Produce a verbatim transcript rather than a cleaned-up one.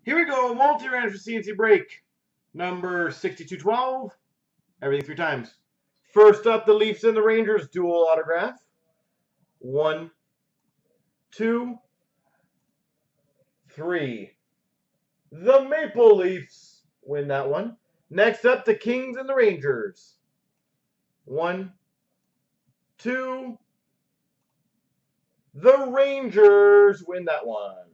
Here we go, multi random for C N C break. Number sixty-two twelve. Everything three times. First up, the Leafs and the Rangers dual autograph. One, two, three. The Maple Leafs win that one. Next up, the Kings and the Rangers. One, two. The Rangers win that one.